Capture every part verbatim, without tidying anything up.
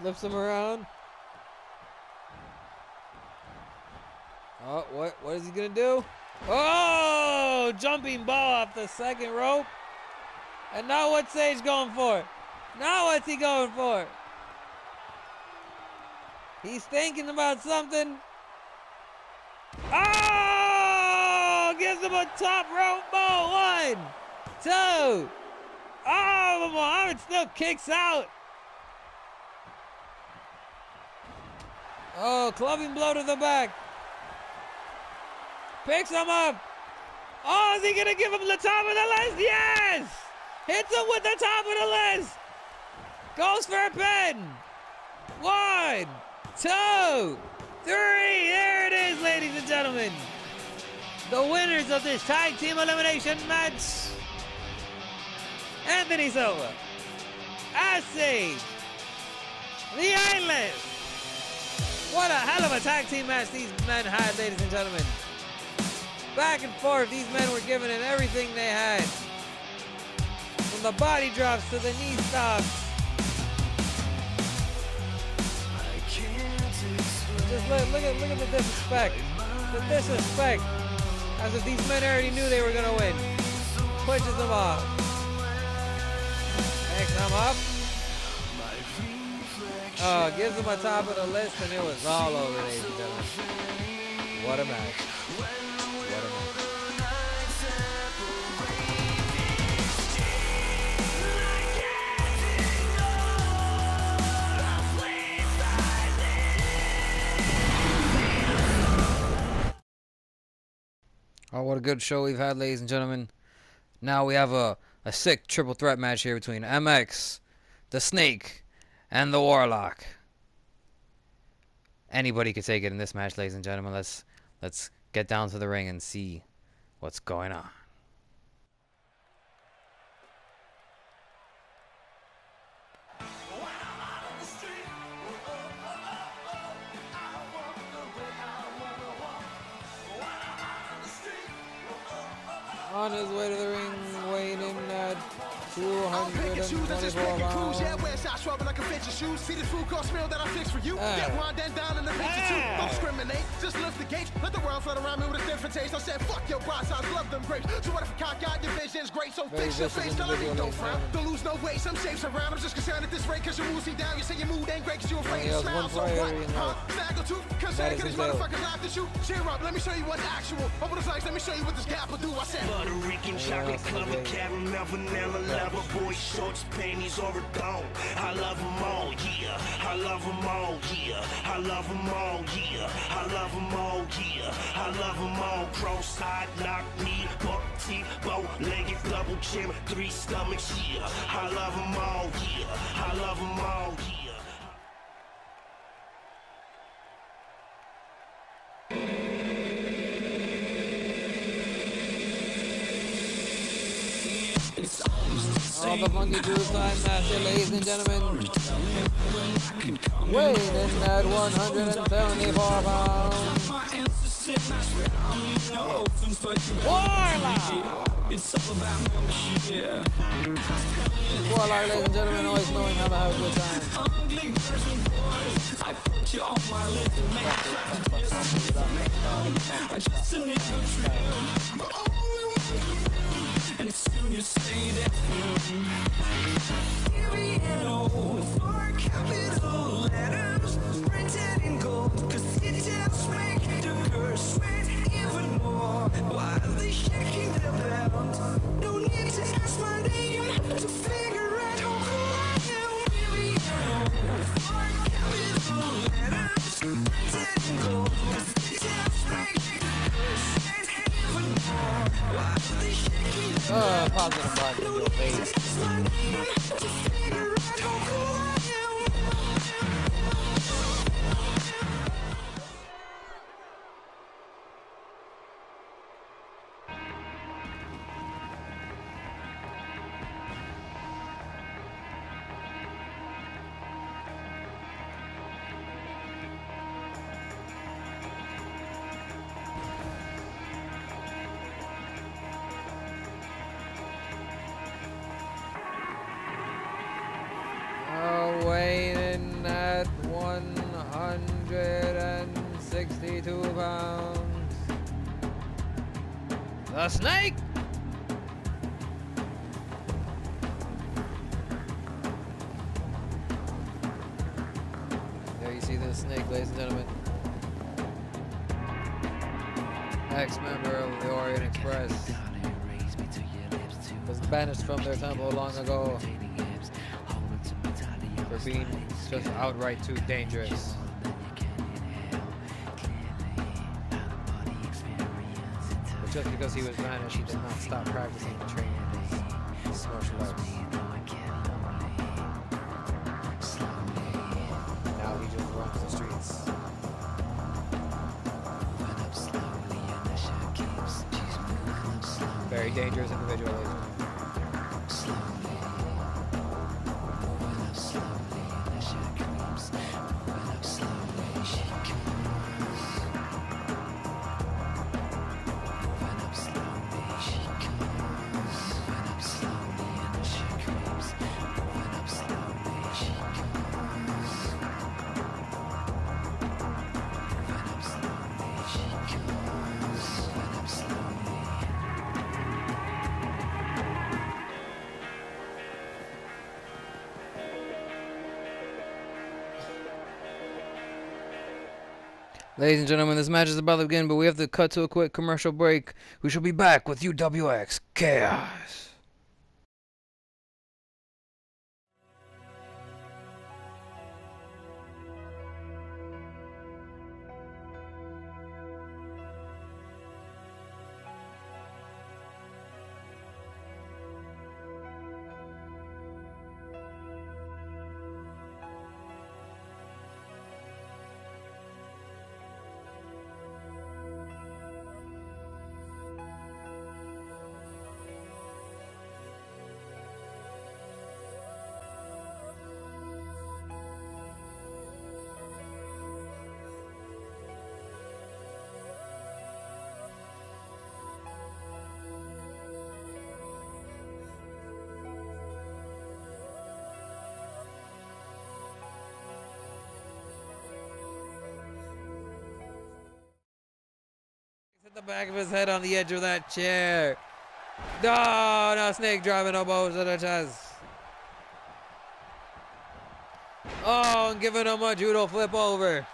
Flips him around. Oh, what? What is he gonna do? Oh, jumping ball off the second rope. And now what's Sage going for? Now what's he going for? He's thinking about something. Oh, gives him a top rope ball. One, two. Oh, Muhammad still kicks out. Oh, clubbing blow to the back. Picks him up. Oh, is he going to give him the top of the list? Yes! Hits him with the top of the list. Goes for a pin. One, two, three. There it is, ladies and gentlemen. The winners of this tag team elimination match. Anthony Silva, Ash Sage, The Endless. What a hell of a tag team match these men had, ladies and gentlemen. Back and forth, these men were giving it everything they had. From the body drops to the knee stops. Just look, look at look at the disrespect. The disrespect. As if these men already knew they were gonna win. Pushes them off. Picks them up. Oh, gives them a top of the list, and it was all over, ladies and gentlemen. What a match. What a match. Oh, what a good show we've had, ladies and gentlemen. Now we have a, a sick triple threat match here between M X, the Snake, and the Warlock. Anybody could take it in this match, ladies and gentlemen. Let's let's get down to the ring and see what's going on. On his way to the ring, weighing in at two hundred twenty-four pounds. Yeah, wear side trouble like a fit your shoes. See the food cost meal that I fixed for you. Get one then down in the picture too. Don't discriminate, just lift the gates. Let the world flood around me with a different taste. I said, fuck your broad sides, love them grapes. So what if a cock got your vision's great? So fix your face, tell me don't frown. Don't lose no weight, some shapes around. I'm just concerned at this rate, cause your moves see down. You say your mood ain't great, cause you're afraid to smile. So what? Huh? Snaggle tooth, concerned, cause these motherfuckers laugh at you. Cheer up, let me show you what's actual. Open the flags, let me show you what this gap will do. I said, Puerto Rican chocolate covered caramel, vanilla, leather, boy shorts, panties, or a dome. I love them all, yeah. I love them all, yeah. I love them all, yeah. I love them all, yeah. I love them all. Cross-side, knock knee, buck teeth, bow-legged, double chin, three stomachs, yeah. I love them all, yeah. I love them all, yeah. All the funky groove time master, ladies and gentlemen. Weighing in at one hundred seventy-four pounds. Warlock! Warlock, ladies and gentlemen, always knowing how to have a good time. I put you on my list and make and soon you say that here we go for capital letters printed in gold, cause it just make the curse sweat even more while they shaking their belt. No need to ask my name to figure out who I am. Here we go for capital letters printed in gold, cause it just make the curse sweat even more while they shaking. Uh, positive button in your face. The Snake! There you see the Snake, ladies and gentlemen. Ex-member of the Orient Express. Was banished from their temple long ago for being just outright too dangerous. But just because he was banished, he did not stop practicing and training his martial arts. Now he just runs the streets. Very dangerous individual. Ladies and gentlemen, this match is about to begin, but we have to cut to a quick commercial break. We shall be back with U W X Chaos. Hit the back of his head on the edge of that chair. No, no, Snake driving elbows to the chest. Oh, and giving him a judo flip over.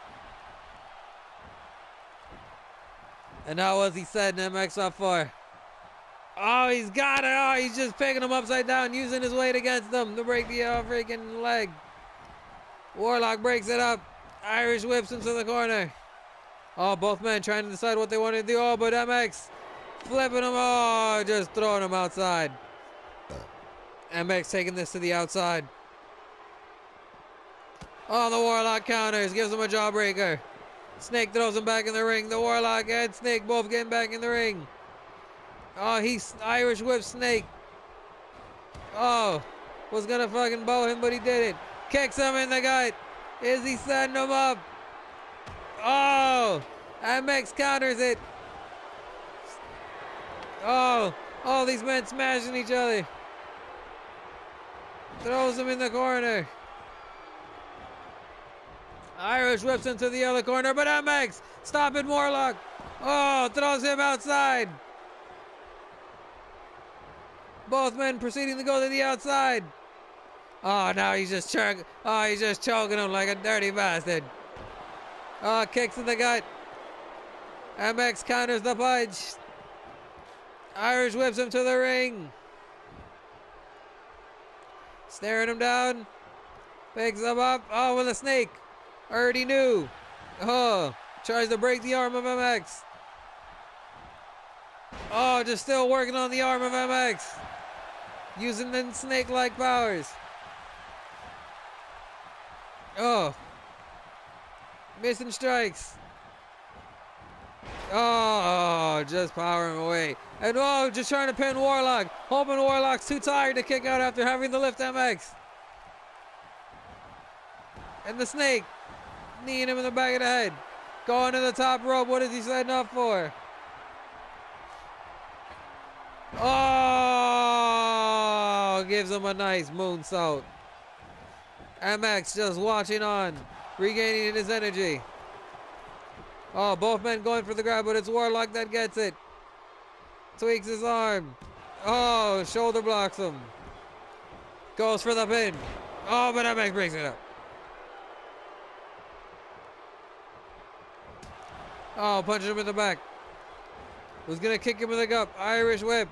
And now what's he setting M X up for? Oh, he's got it. Oh, he's just picking him upside down, using his weight against him to break the uh, freaking leg. Warlock breaks it up. Irish whips him to the corner. Oh, both men trying to decide what they want to do. Oh, but M X flipping him. Oh, just throwing him outside. M X taking this to the outside. Oh, the Warlock counters. Gives him a jawbreaker. Snake throws him back in the ring. The Warlock and Snake both getting back in the ring. Oh, he's Irish whip Snake. Oh, was going to fucking bow him, but he did it. Kicks him in the gut. Is he setting him up? Oh, M X counters it. Oh, all these men smashing each other. Throws him in the corner. Irish whips him to the other corner, but M X stopping Warlock. Oh, throws him outside. Both men proceeding to go to the outside. Oh, now he's just choking. Oh, he's just choking him like a dirty bastard. Oh, kicks in the gut. M X counters the punch. Irish whips him to the ring. Staring him down. Picks him up. Oh, with a snake. Already knew. Oh, tries to break the arm of M X. Oh, just still working on the arm of M X. Using the snake-like powers. Oh. Missing strikes. Oh, just powering away. And oh, just trying to pin Warlock. Hoping Warlock's too tired to kick out after having to lift M X. And the snake. Kneeing him in the back of the head. Going to the top rope. What is he setting up for? Oh, gives him a nice moonsault. M X just watching on. Regaining his energy. Oh, both men going for the grab, but it's Warlock that gets it. Tweaks his arm. Oh, shoulder blocks him. Goes for the pin. Oh, but M X breaks it up. Oh, punches him in the back. Was gonna kick him in the gut. Irish whip.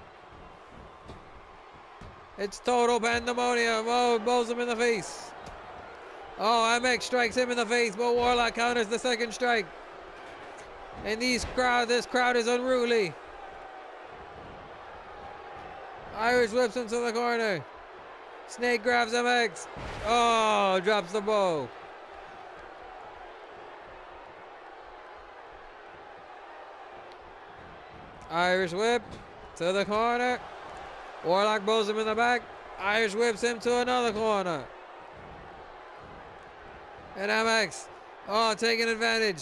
It's total pandemonium. Oh, blows him in the face. Oh, M X strikes him in the face, but Warlock counters the second strike. And these crowd, this crowd is unruly. Irish whips him to the corner. Snake grabs M X. Oh, drops the bow. Irish whip to the corner. Warlock bows him in the back. Irish whips him to another corner. And M X, oh, taking advantage.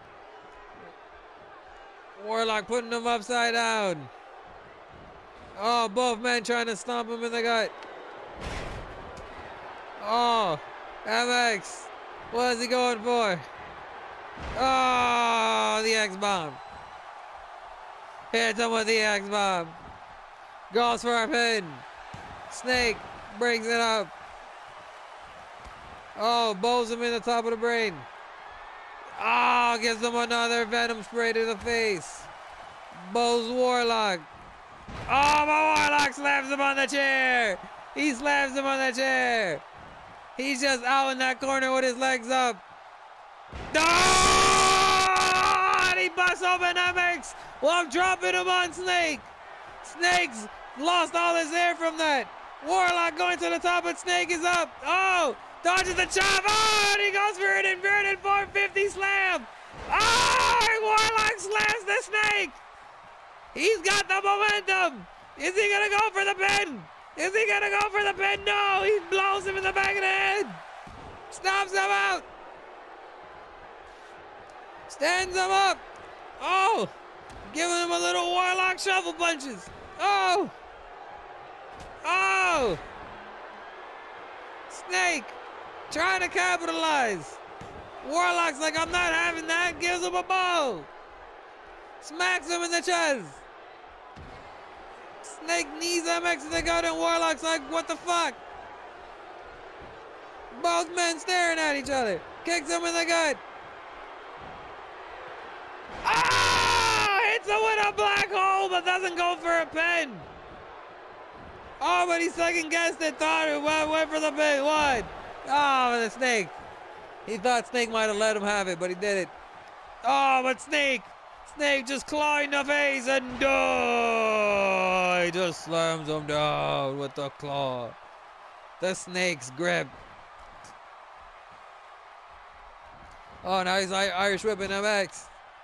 Warlock putting him upside down. Oh, both men trying to stomp him in the gut. Oh, M X, what is he going for? Oh, the X-bomb. Hits him with the X-bomb. Goes for a pin. Snake breaks it up. Oh, bows him in the top of the brain. Oh, gives him another venom spray to the face. Bows Warlock. Oh, but Warlock slams him on the chair. He slams him on the chair. He's just out in that corner with his legs up. Oh, and he busts open M X while dropping him on Snake. Snake's lost all his hair from that. Warlock going to the top, but Snake is up. Oh, dodges the chop. Oh, and he goes for an inverted four fifty slam. Oh, and Warlock slams the Snake. He's got the momentum. Is he going to go for the pin? Is he going to go for the pin? No, he blows him in the back of the head. Stops him out. Stands him up. Oh, giving him a little Warlock shuffle punches. Oh. Oh. Snake trying to capitalize. Warlock's like, I'm not having that. Gives him a bow. Smacks him in the chest. Snake knees M X in the gut and Warlock's like, what the fuck? Both men staring at each other. Kicks him in the gut. Ah! Hits him with a black hole but doesn't go for a pin. Oh, but he second guessed it, thought it went, went for the pin. What? Oh, the Snake. He thought Snake might have let him have it, but he did it. Oh, but Snake. Snake just clawing the face and oh, he just slams him down with the claw. The Snake's grip. Oh, now he's Irish whipping M X.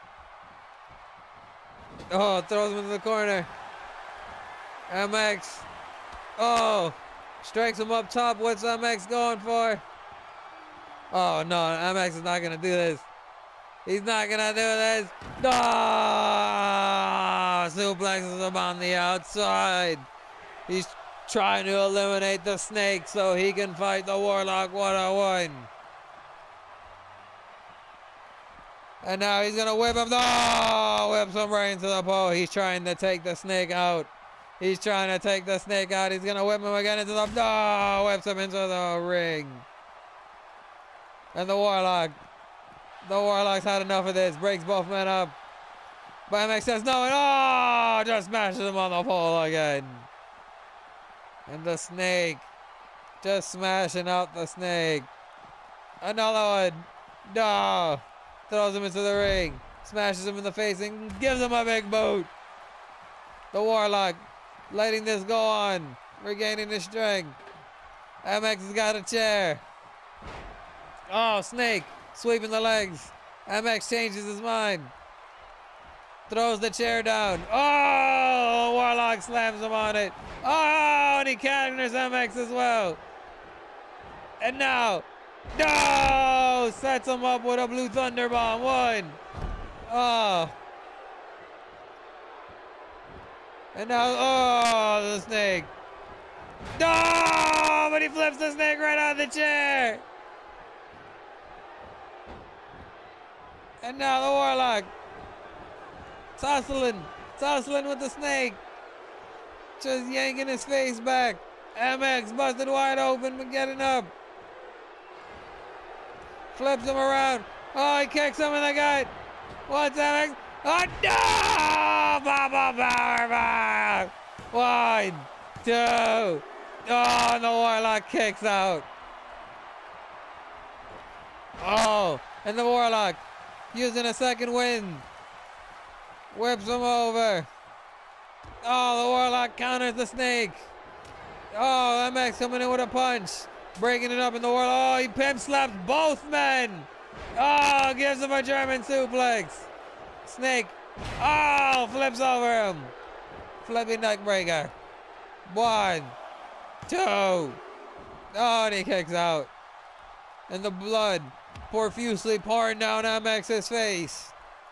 Oh, throws him into the corner. M X. Oh, strikes him up top. What's M X going for? Oh, no, M X is not going to do this. He's not going to do this. No! Suplexes him on the outside. He's trying to eliminate the Snake so he can fight the Warlock one-on-one. And now he's going to whip him. No! Whips him right into the pole. He's trying to take the Snake out. He's trying to take the Snake out. He's going to whip him again into the... No! Whips him into the ring. And the Warlock. The Warlock's had enough of this. Breaks both men up. But M X says no. And oh! Just smashes him on the pole again. And the Snake. Just smashing out the Snake. Another one. No! Throws him into the ring. Smashes him in the face and gives him a big boot. The Warlock letting this go on. Regaining his strength. M X has got a chair. Oh, Snake sweeping the legs. M X changes his mind. Throws the chair down. Oh, Warlock slams him on it. Oh, and he counters M X as well. And now, no, sets him up with a blue thunder bomb. One. Oh. And now, oh, the Snake. No, but he flips the Snake right out of the chair. And now the Warlock. Tussling, tussling with the Snake. Just yanking his face back. M X busted wide open, but getting up. Flips him around. Oh, he kicks him in the gut. What's M X? Oh, no! Papa Powerbomb! One, two. Oh, and the Warlock kicks out. Oh, and the Warlock using a second wind. Whips him over. Oh, the Warlock counters the Snake. Oh, M X coming in with a punch. Breaking it up in the Warlock. Oh, he pimp slaps both men. Oh, gives him a German suplex. Snake. Oh, flips over him. Flipping neck breaker. One, two. Oh, and he kicks out. And the blood profusely pouring down M X's face.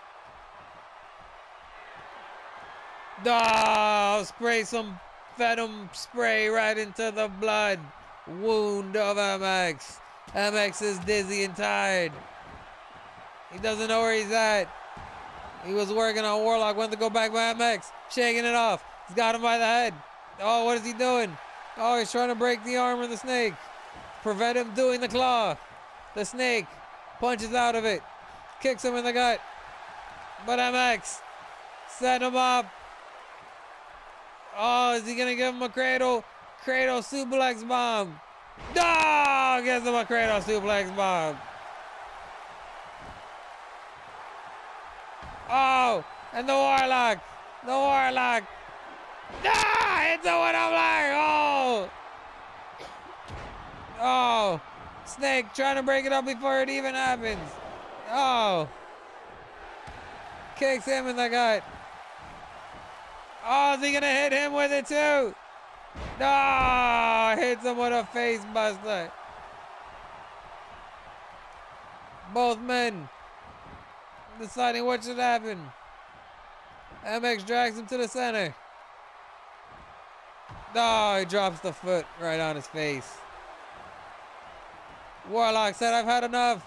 Oh, spray some venom spray right into the blood wound of M X. M X is dizzy and tired. He doesn't know where he's at. He was working on Warlock, went to go back by M X, shaking it off. He's got him by the head. Oh, what is he doing? Oh, he's trying to break the arm of the Snake. Prevent him doing the claw. The Snake punches out of it. Kicks him in the gut. But M X set him up. Oh, is he going to give him a cradle? Cradle suplex bomb. Oh, gives him a cradle suplex bomb. Oh, and the Warlock. The Warlock. Ah, hits him with a flag. Oh. Oh. Snake trying to break it up before it even happens. Oh. Kicks him in the gut. Oh, is he going to hit him with it too? No, hits him with a face buster. Both men deciding what should happen. M X drags him to the center. No, he drops the foot right on his face. Warlock said, I've had enough.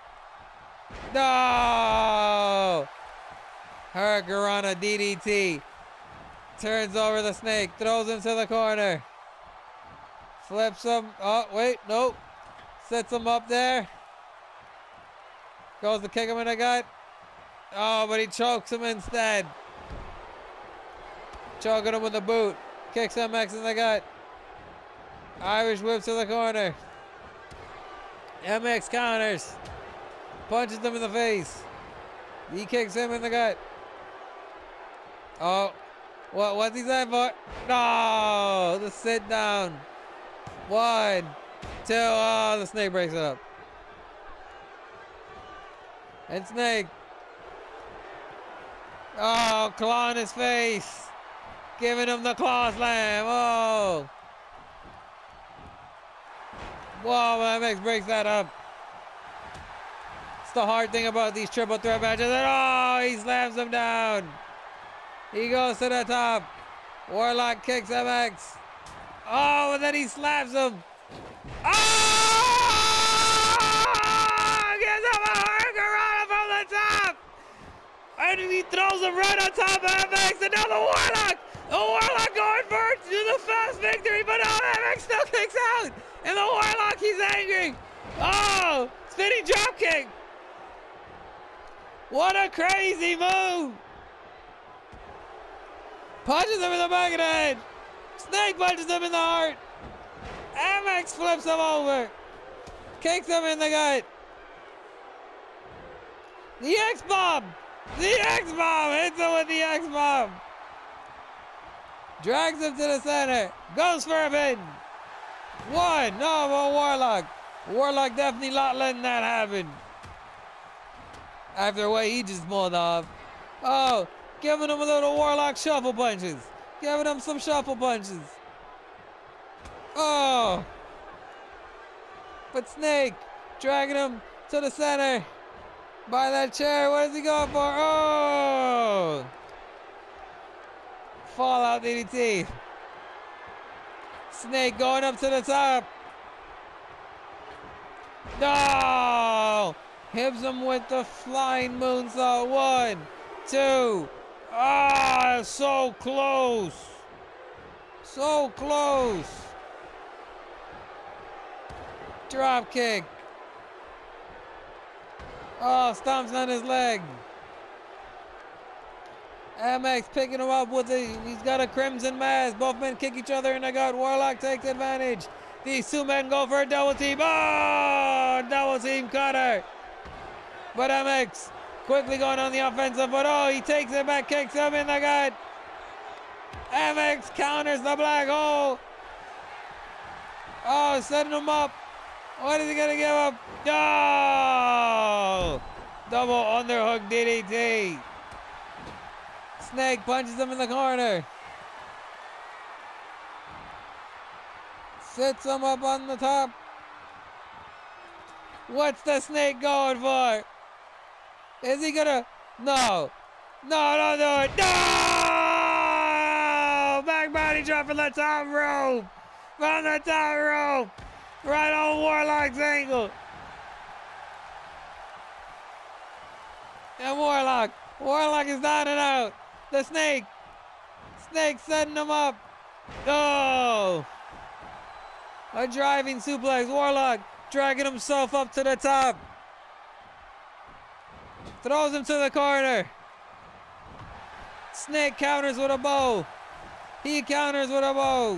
No! Hurricanrana D D T. Turns over the Snake, throws him to the corner. Flips him. Oh, wait, nope. Sets him up there. Goes to kick him in the gut. Oh, but he chokes him instead. Choking him with a boot. Kicks M X in the gut. Irish whips to the corner. M X counters. Punches him in the face. He kicks him in the gut. Oh. What, what's he saying for? No, the sit down. One, two, oh, the Snake breaks it up. And Snake. Oh, claw in his face. Giving him the claw slam. Oh. Whoa, M X breaks that up. It's the hard thing about these triple threat matches. And oh, he slams him down. He goes to the top. Warlock kicks M X. Oh, and then he slaps him. Oh! Gives him a Hurricanrana from the top. And he throws him right on top of M X. And now the Warlock. The Warlock going for the fast victory. But no, M X still kicks out. And the Warlock, he's angry. Oh, spinning drop kick. What a crazy move. Punches him in the back of the head. Snake punches him in the heart. M X flips him over. Kicks him in the gut. The X-Bomb. The X-Bomb. Hits him with the X-Bomb. Drags him to the center. Goes for a pin. One. No, but Warlock. Warlock definitely not letting that happen. After what he just pulled off. Oh. Giving him a little Warlock shuffle punches. Giving him some shuffle punches. Oh. But Snake dragging him to the center. By that chair. What is he going for? Oh. Fallout D D T. Snake going up to the top. No. Hits him with the flying moonsault. One, two. Ah, so close. So close. Drop kick. Oh, stomps on his leg. M X picking him up with a, he's got a crimson mask. Both men kick each other in the gut. Warlock takes advantage. These two men go for a double team. Oh, double team cutter. But M X quickly going on the offensive, but oh, he takes it back, kicks him in the gut. M X counters the black hole. Oh, setting him up. What is he gonna give up? No! Double underhook D D T. Snake punches him in the corner. Sits him up on the top. What's the Snake going for? Is he gonna? No. No, don't do it. No! Back body drop from the top rope. From the top rope. Right on Warlock's ankle. And Warlock. Warlock is down and out. The Snake. Snake setting him up. Oh. A driving suplex. Warlock dragging himself up to the top. Throws him to the corner. Snake counters with a bow. He counters with a bow.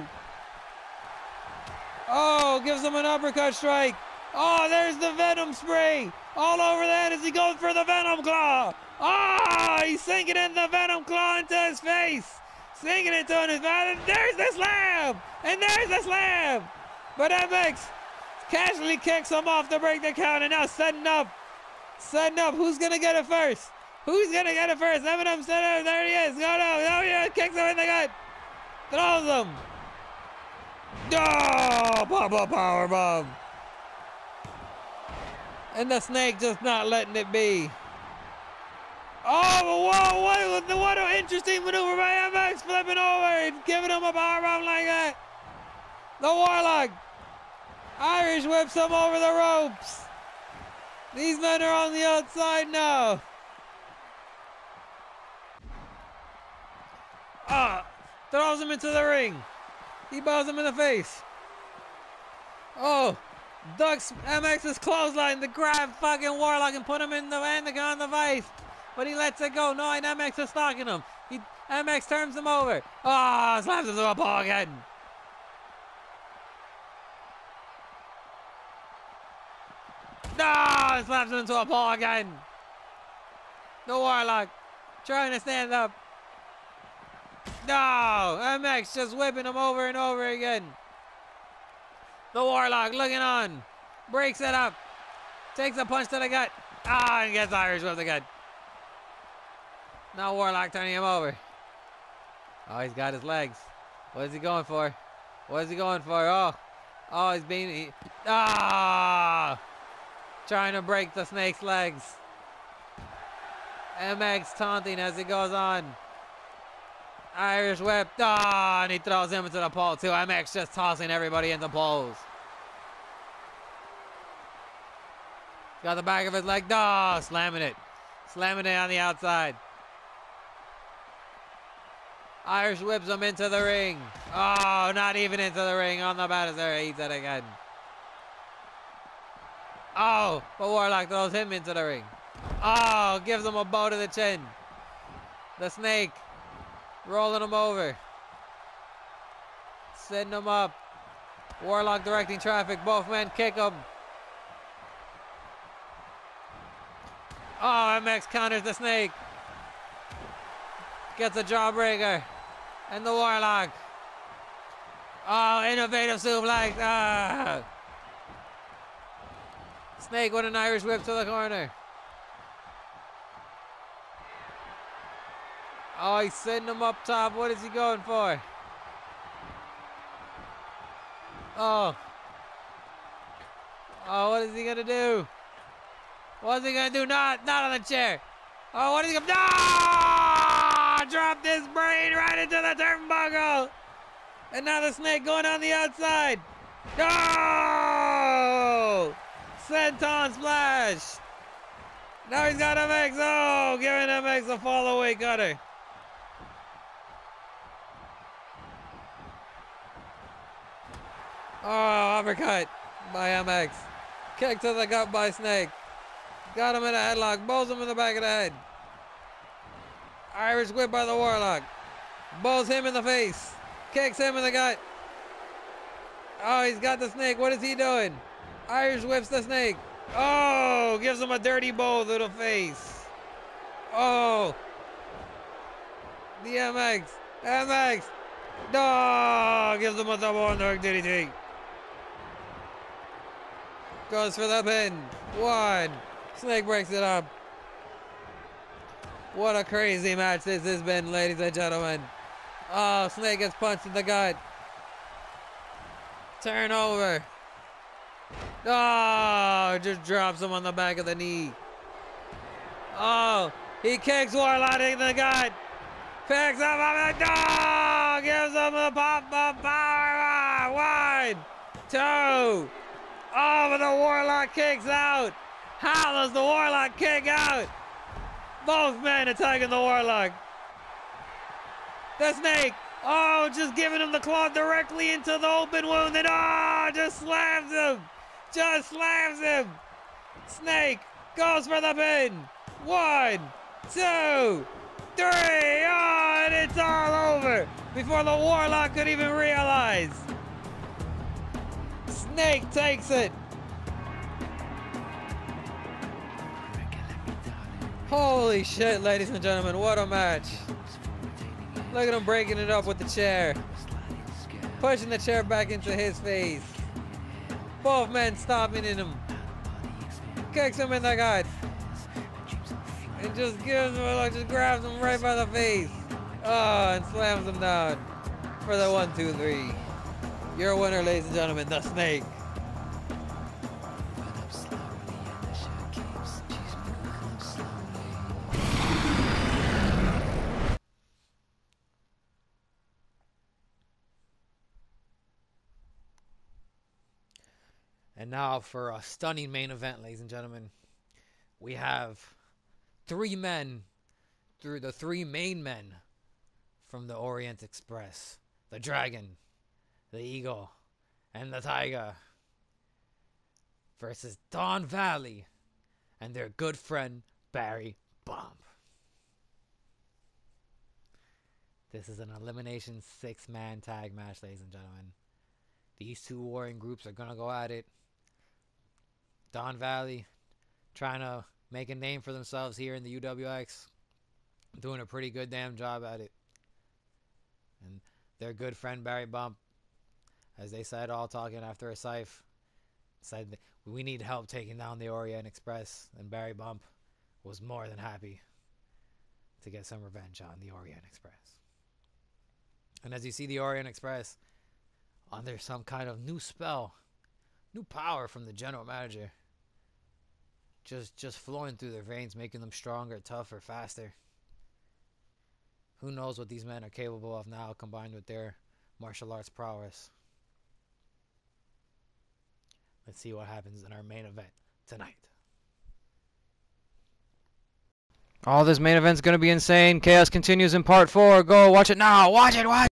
Oh, gives him an uppercut strike. Oh, there's the Venom spray. All over that as he goes for the Venom Claw. Oh, he's sinking in the Venom Claw into his face. Sinking it to his mouth. And there's the slam. And there's the slam. But M X casually kicks him off to break the count. And now setting up. Setting up. Who's going to get it first? Who's going to get it first? Eminem set it. There he is. Go down. There he is. Kicks him in the gut. Throws him. Oh, pop-up powerbomb. And the Snake just not letting it be. Oh, whoa, what, what an interesting maneuver by M X, flipping over and giving him a powerbomb like that. The Warlock Irish whips him over the ropes. These men are on the outside now. Ah, throws him into the ring. He bows him in the face. Oh, ducks M X's clothesline to grab fucking Warlock and put him in the hand on the vice. But he lets it go, knowing M X is stalking him. He, M X turns him over. Oh, slams him to a pole again. No, slaps him into a pole again. The Warlock trying to stand up. No, M X just whipping him over and over again. The Warlock looking on. Breaks it up. Takes a punch to the gut. Ah, and gets Irish with the gut. Now Warlock turning him over. Oh, he's got his legs. What is he going for? What is he going for? Oh, oh, he's being... He, ah! Trying to break the Snake's legs. M X taunting as he goes on. Irish whip. Ah, and he throws him into the pole too. M X just tossing everybody into poles. Got the back of his leg. Ah, slamming it. Slamming it on the outside. Irish whips him into the ring. Oh, not even into the ring. On the back there. Eats it again. Oh, but Warlock throws him into the ring. Oh, gives him a bow to the chin. The Snake rolling him over. Setting him up. Warlock directing traffic. Both men kick him. Oh, M X counters the Snake. Gets a jawbreaker. And the Warlock. Oh, innovative suplex. Ah. Snake with an Irish whip to the corner. Oh, he's setting him up top. What is he going for? Oh. Oh, what is he going to do? What is he going to do? Not, not on the chair. Oh, what is he going to do? No! Dropped his brain right into the turnbuckle. And now the Snake going on the outside. No! Senton splash. Now he's got M X. Oh, giving M X a fall away cutter. Oh, uppercut by M X. Kick to the gut by Snake. Got him in a headlock. Bows him in the back of the head. Irish whip by the Warlock. Bows him in the face. Kicks him in the gut. Oh, he's got the Snake. What is he doing? Irish whips the Snake. Oh, gives him a dirty bow to the face. Oh. The M X. M X. Oh, gives him a double underhook D D T. Goes for the pin. One. Snake breaks it up. What a crazy match this has been, ladies and gentlemen. Oh, Snake gets punched in the gut. Turn over. Oh, just drops him on the back of the knee. Oh, he kicks Warlock in the gut. Picks up on the dog. Gives him the pop-up power. One, two. Oh, but the Warlock kicks out. How does the Warlock kick out? Both men attacking the Warlock. The Snake. Oh, just giving him the claw directly into the open wound. And oh, just slams him. Just slams him. Snake goes for the pin. One, two, three. Oh, and it's all over before the Warlock could even realize. Snake takes it. Holy shit, ladies and gentlemen, what a match. Look at him breaking it up with the chair. Pushing the chair back into his face. Both men stomping in him. Kicks him in the gut. And just gives him a look, just grabs him right by the face. Oh, and slams him down for the one, two, three. Your winner, ladies and gentlemen, the Snake. And now for a stunning main event, ladies and gentlemen. We have three men through the three main men from the Orient Express. The Dragon, the Eagle, and the Tiger versus Don Valley and their good friend Barry Bump. This is an elimination six-man tag match, ladies and gentlemen. These two warring groups are going to go at it. Don Valley trying to make a name for themselves here in the U W X. Doing a pretty good damn job at it. And their good friend Barry Bump, as they said, all talking after a Scythe, said that we need help taking down the Orient Express. And Barry Bump was more than happy to get some revenge on the Orient Express. And as you see the Orient Express under some kind of new spell, new power from the general manager, just just flowing through their veins, making them stronger, tougher, faster. Who knows what these men are capable of now, combined with their martial arts prowess. Let's see what happens in our main event tonight. Oh, this main event's going to be insane. Chaos continues in part four. Go, watch it now. Watch it, watch